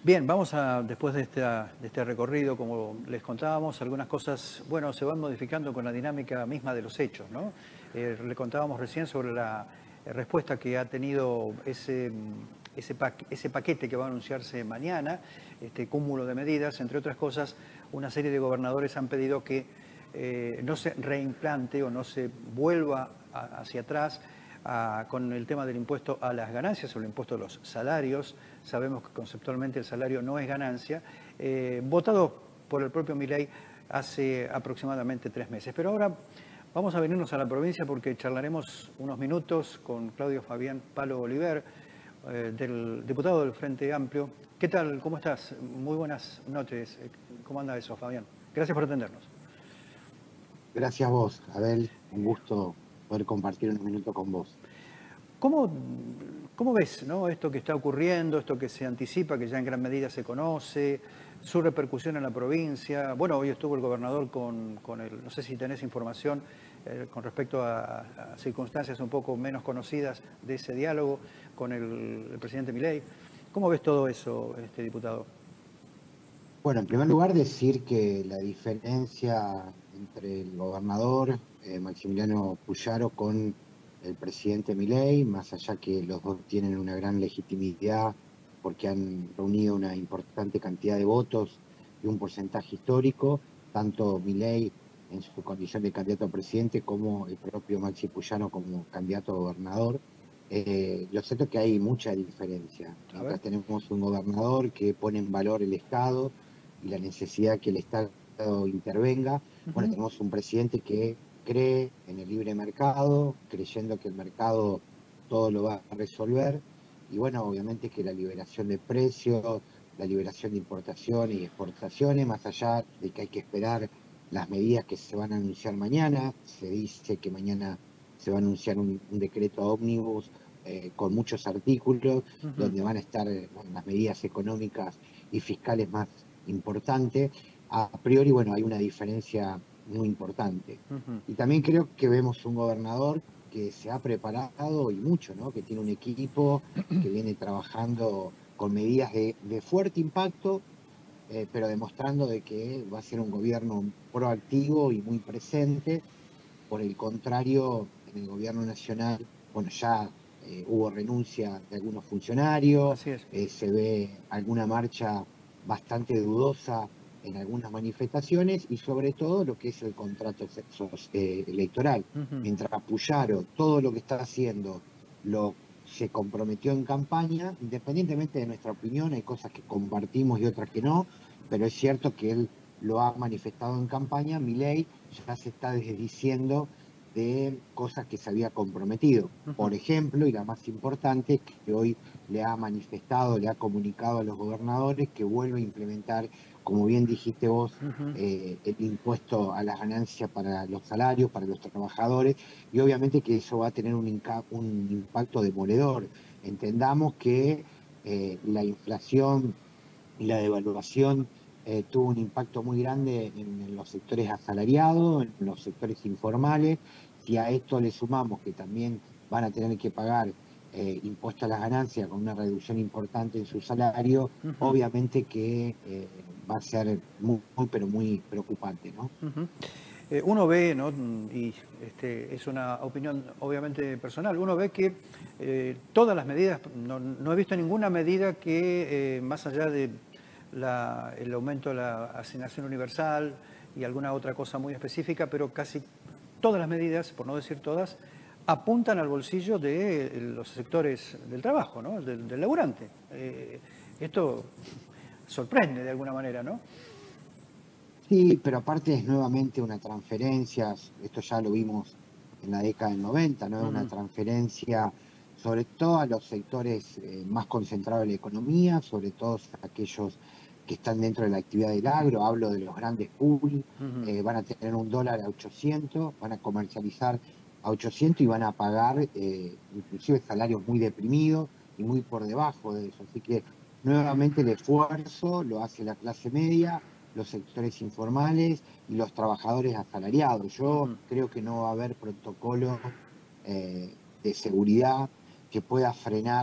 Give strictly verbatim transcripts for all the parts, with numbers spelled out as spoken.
Bien, vamos a, después de, esta, de este recorrido, como les contábamos, algunas cosas, bueno, se van modificando con la dinámica misma de los hechos, ¿no? Eh, le contábamos recién sobre la eh, respuesta que ha tenido ese, ese, pa ese paquete que va a anunciarse mañana, este cúmulo de medidas, entre otras cosas, una serie de gobernadores han pedido que eh, no se reimplante o no se vuelva a, hacia atrás a, con el tema del impuesto a las ganancias o el impuesto a los salarios. Sabemos que conceptualmente el salario no es ganancia, eh, votado por el propio Milei hace aproximadamente tres meses. Pero ahora vamos a venirnos a la provincia porque charlaremos unos minutos con Claudio Fabián Palo Oliver, eh, del diputado del Frente Amplio. ¿Qué tal? ¿Cómo estás? Muy buenas noches. ¿Cómo anda eso, Fabián? Gracias por atendernos. Gracias a vos, Abel. Un gusto poder compartir unos minutos con vos. ¿Cómo, cómo ves, ¿no? Esto que está ocurriendo, esto que se anticipa, que ya en gran medida se conoce, su repercusión en la provincia? Bueno, hoy estuvo el gobernador con, con el, no sé si tenés información eh, con respecto a, a, circunstancias un poco menos conocidas de ese diálogo con el, el presidente Milei. ¿Cómo ves todo eso, este diputado? Bueno, en primer lugar, decir que la diferencia entre el gobernador eh, Maximiliano Puyaro con el presidente Milei, más allá que los dos tienen una gran legitimidad porque han reunido una importante cantidad de votos y un porcentaje histórico, tanto Milei en su condición de candidato a presidente como el propio Maxi Puyaro como candidato a gobernador. Eh, lo cierto es que hay mucha diferencia. A ver. Mientras tenemos un gobernador que pone en valor el Estado, y la necesidad que el Estado intervenga. Bueno, Uh-huh. tenemos un presidente que cree en el libre mercado, creyendo que el mercado todo lo va a resolver. Y bueno, obviamente que la liberación de precios, la liberación de importaciones y exportaciones, más allá de que hay que esperar las medidas que se van a anunciar mañana, se dice que mañana se va a anunciar un, un decreto ómnibus eh, con muchos artículos, Uh-huh. donde van a estar eh, bueno, las medidas económicas y fiscales más importante. A priori, bueno, hay una diferencia muy importante. Uh-huh. Y también creo que vemos un gobernador que se ha preparado y mucho, ¿no? Que tiene un equipo que viene trabajando con medidas de, de fuerte impacto, eh, pero demostrando de que va a ser un gobierno proactivo y muy presente. Por el contrario, en el gobierno nacional, bueno, ya eh, hubo renuncia de algunos funcionarios, Así es. eh, se ve alguna marcha bastante dudosa en algunas manifestaciones y sobre todo lo que es el contrato eh, electoral. Uh-huh. Mientras Puyaro todo lo que está haciendo lo se comprometió en campaña, independientemente de nuestra opinión, hay cosas que compartimos y otras que no, pero es cierto que él lo ha manifestado en campaña. Milei ya se está desdiciendo de cosas que se había comprometido. Uh-huh. Por ejemplo, y la más importante, que hoy le ha manifestado, le ha comunicado a los gobernadores que vuelve a implementar, como bien dijiste vos, Uh-huh. eh, el impuesto a las ganancias para los salarios, para los trabajadores, y obviamente que eso va a tener un, un impacto demoledor. Entendamos que eh, la inflación y la devaluación eh, tuvo un impacto muy grande en, en los sectores asalariados, en los sectores informales. Si a esto le sumamos que también van a tener que pagar eh, impuestos a las ganancias con una reducción importante en su salario, Uh-huh. obviamente que eh, va a ser muy, muy, pero muy preocupante, ¿no? Uh-huh. Eh, uno ve, ¿no? Y este, es una opinión obviamente personal, uno ve que eh, todas las medidas, no, no, he visto ninguna medida que, eh, más allá de la, el aumento de la asignación universal y alguna otra cosa muy específica, pero casi todas las medidas, por no decir todas, apuntan al bolsillo de los sectores del trabajo, ¿no? Del, del laburante. Eh, esto sorprende de alguna manera, ¿no? Sí, pero aparte es nuevamente una transferencia, esto ya lo vimos en la década del noventa, ¿no? Es una Uh-huh. transferencia sobre todo a los sectores eh, más concentrados de la economía, sobre todo aquellos que están dentro de la actividad del agro, hablo de los grandes pools, Uh-huh. eh, van a tener un dólar a ochocientos, van a comercializar a ochocientos y van a pagar eh, inclusive salarios muy deprimidos y muy por debajo de eso. Así que nuevamente el esfuerzo lo hace la clase media, los sectores informales y los trabajadores asalariados. Yo Uh-huh. creo que no va a haber protocolo eh, de seguridad que pueda frenar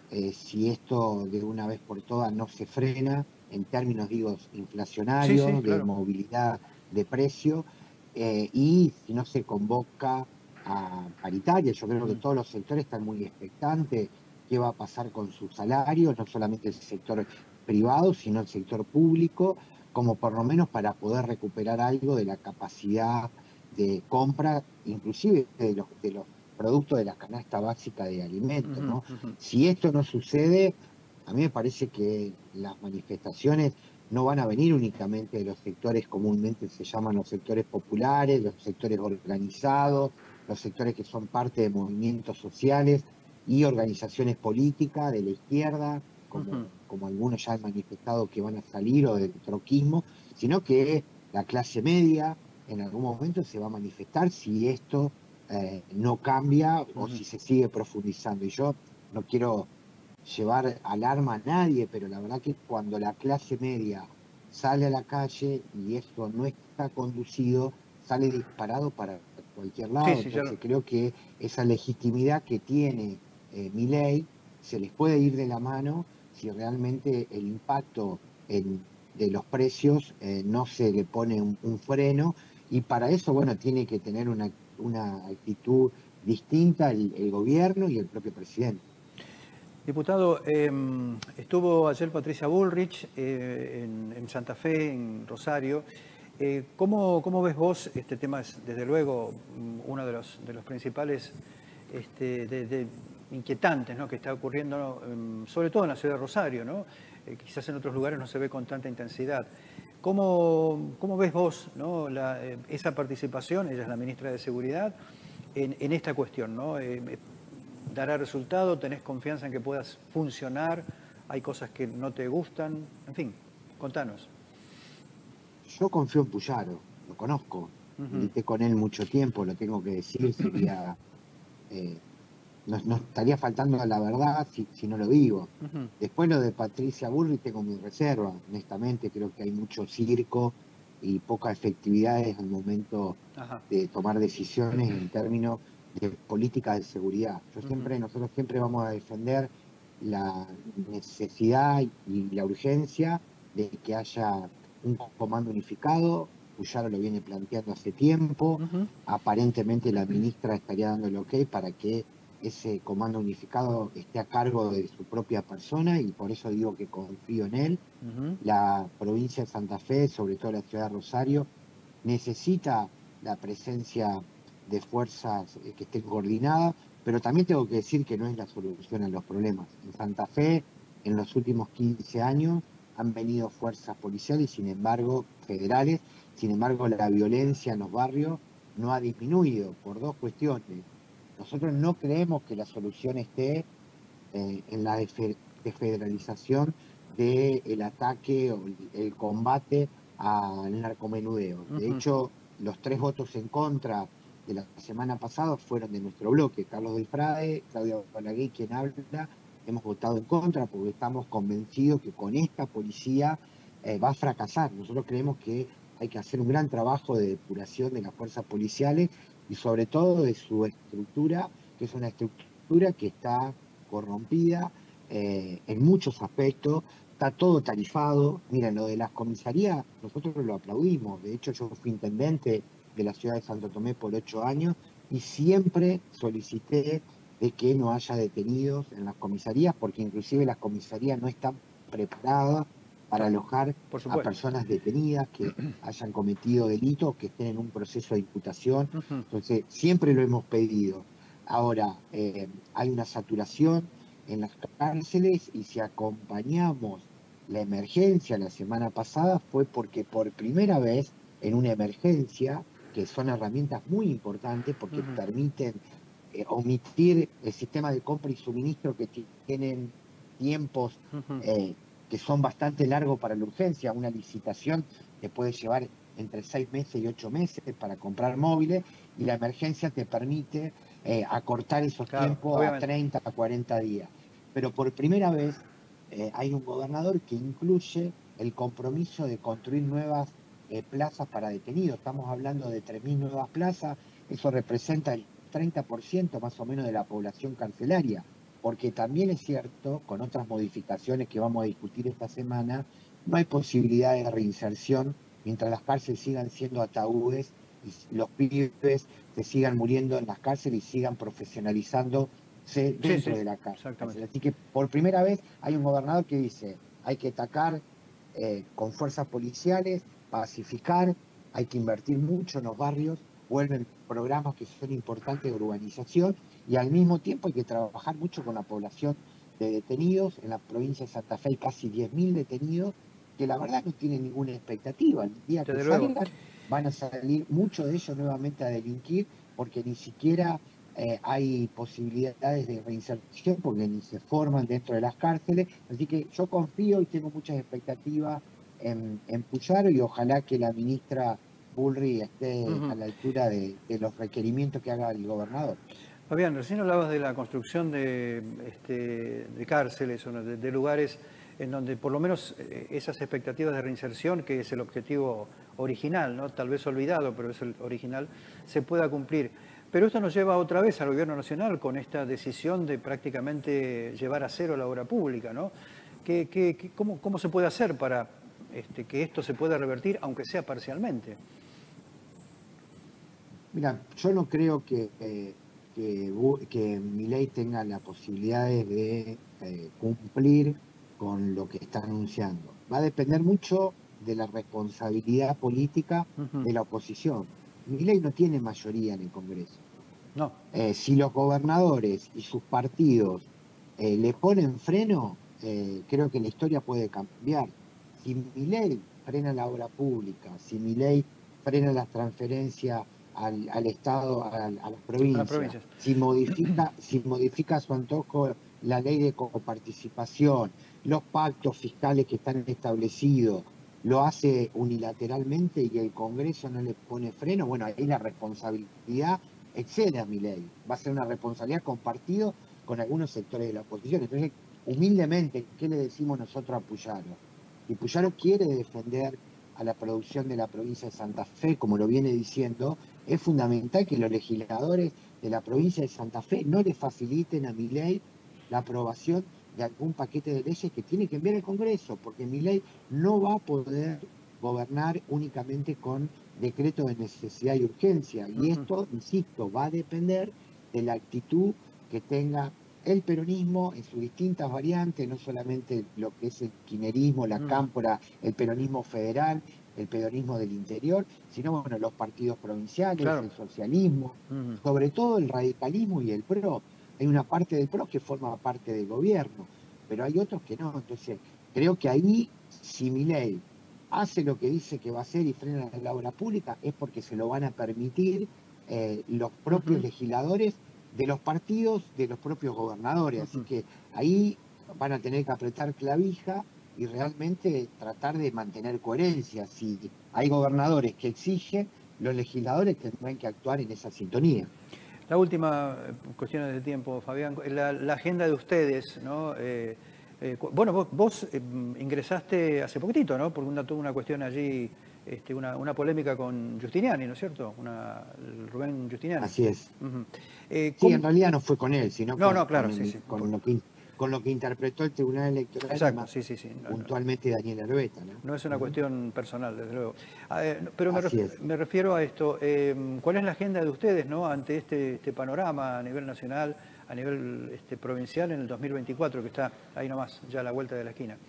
eh, si esto de una vez por todas no se frena en términos, digo, Sí, sí, inflacionarios, de claro. movilidad de precio, eh, y si no se convoca a paritaria. Yo creo que Ujú, todos los sectores están muy expectantes qué va a pasar con sus salarios, no solamente el sector privado, sino el sector público, como por lo menos para poder recuperar algo de la capacidad de compra, inclusive de los, de los productos de la canasta básica de alimentos, ujú, ¿no? ujú. Si esto no sucede, a mí me parece que las manifestaciones no van a venir únicamente de los sectores comúnmente se llaman los sectores populares, los sectores organizados, los sectores que son parte de movimientos sociales y organizaciones políticas de la izquierda, Ujú. como, como algunos ya han manifestado que van a salir, o del troquismo, sino que la clase media en algún momento se va a manifestar si esto eh, no cambia o Ujú. si se sigue profundizando. Y yo no quiero llevar alarma a nadie, pero la verdad que cuando la clase media sale a la calle y esto no está conducido, sale disparado para cualquier Sí, lado. sí, ya lo- Entonces creo que esa legitimidad que tiene eh, Milei se les puede ir de la mano si realmente el impacto en, de los precios eh, no se le pone un, un freno, y para eso, bueno, tiene que tener una, una actitud distinta el, el gobierno y el propio presidente. Diputado, eh, estuvo ayer Patricia Bullrich eh, en, en Santa Fe, en Rosario. Eh, ¿cómo, cómo ves vos este tema? Es, desde luego, mm, uno de los, de los principales este, de, de inquietantes, ¿no?, que está ocurriendo, em, sobre todo en la ciudad de Rosario, ¿no? Eh, quizás en otros lugares no se ve con tanta intensidad. ¿Cómo, cómo ves vos, ¿no?, la, eh, esa participación? Ella es la ministra de Seguridad en, en esta cuestión, ¿no? Eh, ¿dará resultado? ¿Tenés confianza en que puedas funcionar? ¿Hay cosas que no te gustan? En fin, contanos. Yo confío en Puyaro, lo conozco, Ujú, milité con él mucho tiempo, lo tengo que decir, sería, eh, no, no estaría faltando a la verdad si, si no lo digo. ujú. Después lo de Patricia Burri tengo mi reserva, honestamente creo que hay mucho circo y poca efectividad en el momento Ajá. de tomar decisiones en términos de política de seguridad. Yo Ujú, siempre, nosotros siempre vamos a defender la necesidad y la urgencia de que haya un comando unificado. Puyaro lo viene planteando hace tiempo. ujú, Aparentemente la ministra estaría dando el ok para que ese comando unificado esté a cargo de su propia persona, y por eso digo que confío en él. ujú. La provincia de Santa Fe, sobre todo la ciudad de Rosario, necesita la presencia de fuerzas eh, que estén coordinadas, pero también tengo que decir que no es la solución a los problemas. En Santa Fe, en los últimos quince años, han venido fuerzas policiales, sin embargo, federales, sin embargo, la violencia en los barrios no ha disminuido por dos cuestiones. Nosotros no creemos que la solución esté eh, en la defe- desfederalización del ataque o el, el combate al narcomenudeo. De Ujú, hecho, los tres votos en contra de la semana pasada fueron de nuestro bloque. Carlos Del Frade, Claudia Balaguer, quien habla, hemos votado en contra porque estamos convencidos que con esta policía eh, va a fracasar. Nosotros creemos que hay que hacer un gran trabajo de depuración de las fuerzas policiales y sobre todo de su estructura, que es una estructura que está corrompida eh, en muchos aspectos, está todo tarifado. Miren, lo de las comisarías, nosotros lo aplaudimos. De hecho, yo fui intendente de la ciudad de Santo Tomé por ocho años y siempre solicité de que no haya detenidos en las comisarías, porque inclusive las comisarías no están preparadas para claro, alojar por a supuesto. personas detenidas que hayan cometido delitos, que estén en un proceso de imputación. Ujú, Entonces, siempre lo hemos pedido. Ahora, eh, hay una saturación en las cárceles, y si acompañamos la emergencia la semana pasada fue porque por primera vez en una emergencia, que son herramientas muy importantes porque ujú, permiten eh, omitir el sistema de compra y suministro que tienen tiempos ujú. eh, que son bastante largos para la urgencia. Una licitación te puede llevar entre seis meses y ocho meses para comprar móviles, y la emergencia te permite eh, acortar esos Claro, tiempos a obviamente. treinta, a cuarenta días. Pero por primera vez eh, hay un gobernador que incluye el compromiso de construir nuevas eh, plazas para detenidos. Estamos hablando de tres mil nuevas plazas, eso representa el treinta por ciento más o menos de la población carcelaria. porque también es cierto, con otras modificaciones que vamos a discutir esta semana, no hay posibilidad de reinserción mientras las cárceles sigan siendo ataúdes y los pibes se sigan muriendo en las cárceles y sigan profesionalizándose Sí, dentro sí, de la cárcel. exactamente. Así que por primera vez hay un gobernador que dice, hay que atacar eh, con fuerzas policiales, pacificar, hay que invertir mucho en los barrios, vuelven programas que son importantes de urbanización y al mismo tiempo hay que trabajar mucho con la población de detenidos. En la provincia de Santa Fe hay casi diez mil detenidos que la verdad no tienen ninguna expectativa. El día que Desde luego. salgan van a salir muchos de ellos nuevamente a delinquir porque ni siquiera eh, hay posibilidades de reinserción porque ni se forman dentro de las cárceles. Así que yo confío y tengo muchas expectativas en, en Puyaro y ojalá que la ministra Bullrich esté a Ujú. la altura de, de los requerimientos que haga el gobernador. Fabián, recién hablabas de la construcción de, este, de cárceles o de, de lugares en donde por lo menos eh, esas expectativas de reinserción, que es el objetivo original, ¿no? Tal vez olvidado, pero es el original, se pueda cumplir. Pero esto nos lleva otra vez al gobierno nacional con esta decisión de prácticamente llevar a cero la obra pública, ¿no? ¿Qué, qué, qué- cómo, cómo se puede hacer para este, que esto se pueda revertir, aunque sea parcialmente? Mira, yo no creo que, eh, que, Bu- que Milei tenga la posibilidad de eh, cumplir con lo que está anunciando. Va a depender mucho de la responsabilidad política Ujú. de la oposición. Milei no tiene mayoría en el Congreso. No. Eh, si los gobernadores y sus partidos eh, le ponen freno, eh, creo que la historia puede cambiar. Si Milei frena la obra pública, si Milei frena las transferencias al, al Estado, al- a, las A las provincias, provincias. si modifica, si modifica a su antojo la ley de coparticipación, los pactos fiscales que están establecidos, lo hace unilateralmente y el Congreso no le pone freno, bueno, ahí la responsabilidad excede a mi ley. Va a ser una responsabilidad compartida con algunos sectores de la oposición. Entonces, humildemente, ¿qué le decimos nosotros a Puyaro? Si Puyaro quiere defender a la producción de la provincia de Santa Fe, como lo viene diciendo, es fundamental que los legisladores de la provincia de Santa Fe no le faciliten a mi ley la aprobación de algún paquete de leyes que tiene que enviar el Congreso, porque mi ley no va a poder gobernar únicamente con decreto de necesidad y urgencia. Y Ujú. esto, insisto, va a depender de la actitud que tenga el peronismo en sus distintas variantes, no solamente lo que es el kirchnerismo, la Ujú. cámpora, el peronismo federal, el peronismo del interior, sino bueno, los partidos provinciales, Claro. el socialismo, Ujú. sobre todo el radicalismo y el PRO. Hay una parte del PRO que forma parte del gobierno, pero hay otros que no. Entonces, creo que ahí, si Milei hace lo que dice que va a hacer y frena la obra pública, es porque se lo van a permitir eh, los propios Ujú. legisladores de los partidos, de los propios gobernadores. Así Ujú. que ahí van a tener que apretar clavija y realmente tratar de mantener coherencia. Si hay gobernadores que exigen, los legisladores tendrán que actuar en esa sintonía. La última eh, cuestión de tiempo, Fabián, la, la agenda de ustedes, ¿no? Eh, eh, cu- bueno, vos, vos, eh, ingresaste hace poquitito, ¿no? Porque una, tuvo una cuestión allí, este, una, una polémica con Giustiniani, ¿no es cierto? Una, el Rubén Giustiniani. Así es. Ujú. Eh, Sí, ¿cómo- en realidad no fue con él, sino No, con, no, con, claro, sí, el, sí. con, lo que, con lo que interpretó el Tribunal Electoral y Exacto, más sí, sí, sí. No, no, puntualmente Daniel Herbeta, ¿no? no es una Ujú. cuestión personal, desde luego. Ah, eh, no, pero me, Así ref- es. me refiero a esto. eh, ¿cuál es la agenda de ustedes, ¿no? Ante este, este panorama a nivel nacional, a nivel este, provincial en el dos mil veinticuatro, que está ahí nomás, ya a la vuelta de la esquina?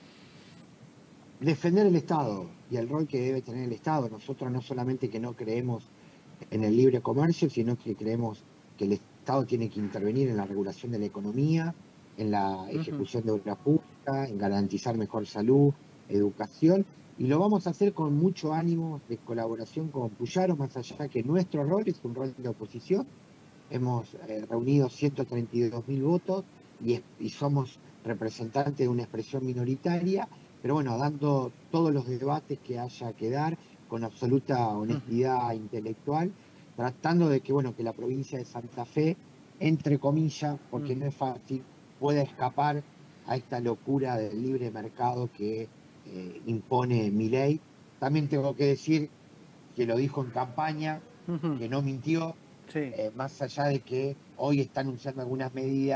Defender el Estado y el rol que debe tener el Estado. Nosotros no solamente que no creemos en el libre comercio, sino que creemos que el Estado tiene que intervenir en la regulación de la economía, en la Ujú. ejecución de obra pública, en garantizar mejor salud, educación, y lo vamos a hacer con mucho ánimo de colaboración con Puyaro, más allá que nuestro rol es un rol de oposición. Hemos eh, reunido ciento treinta y dos mil votos y, es- y somos representantes de una expresión minoritaria, pero bueno, dando todos los debates que haya que dar con absoluta Ujú. honestidad intelectual, tratando de que, bueno, que la provincia de Santa Fe, entre comillas, porque Ujú. no es fácil, pueda escapar a esta locura del libre mercado que eh, impone mi ley. También tengo que decir que lo dijo en campaña, Ujú. que no mintió, Sí. eh, más allá de que hoy está anunciando algunas medidas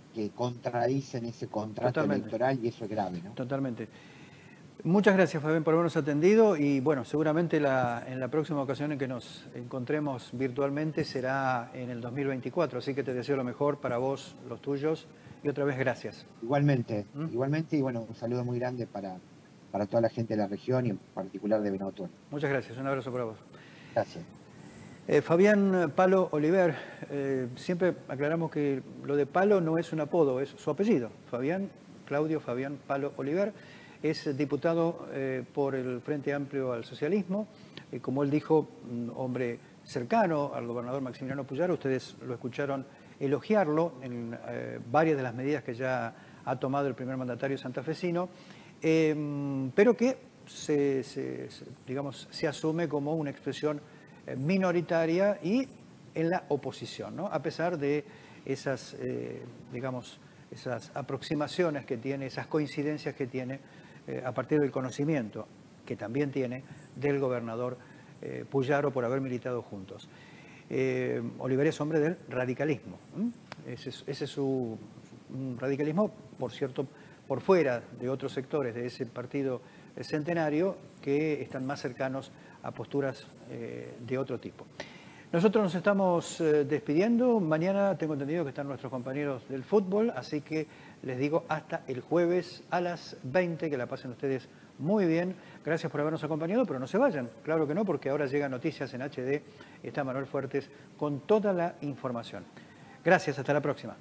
que contradicen ese contrato Totalmente. electoral y eso es grave, ¿no? Totalmente. Muchas gracias, Fabián, por habernos atendido y bueno, seguramente la, en la próxima ocasión en que nos encontremos virtualmente será en el dos mil veinticuatro, así que te deseo lo mejor para vos, los tuyos y otra vez gracias. Igualmente, ¿Mm? igualmente y bueno, un saludo muy grande para, para toda la gente de la región y en particular de Venado Tuerto. Muchas gracias, un abrazo para vos. Gracias. Eh, Fabián Palo Oliver, eh, siempre aclaramos que lo de Palo no es un apodo, es su apellido. Fabián, Claudio Fabián Palo Oliver, es diputado eh, por el Frente Amplio al Socialismo. Eh, como él dijo, un hombre cercano al gobernador Maximiliano Puyaro, ustedes lo escucharon elogiarlo en eh, varias de las medidas que ya ha tomado el primer mandatario santafesino, eh, pero que se, se, se, digamos, se asume como una expresión minoritaria y en la oposición, ¿no? A pesar de esas, eh, digamos, esas aproximaciones que tiene, esas coincidencias que tiene eh, a partir del conocimiento que también tiene del gobernador eh, Puyaro por haber militado juntos. Eh, Oliver es hombre del radicalismo. ¿eh? Ese, es, ese es su un radicalismo, por cierto, por fuera de otros sectores de ese partido centenario que están más cercanos a posturas eh, de otro tipo. Nosotros nos estamos eh, despidiendo. Mañana tengo entendido que están nuestros compañeros del fútbol, así que les digo hasta el jueves a las veinte, que la pasen ustedes muy bien. Gracias por habernos acompañado, pero no se vayan. Claro que no, porque ahora llegan noticias en H D. Está Manuel Fuertes con toda la información. Gracias, hasta la próxima.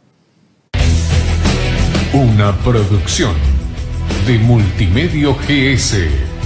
Una producción de Multimedio G S.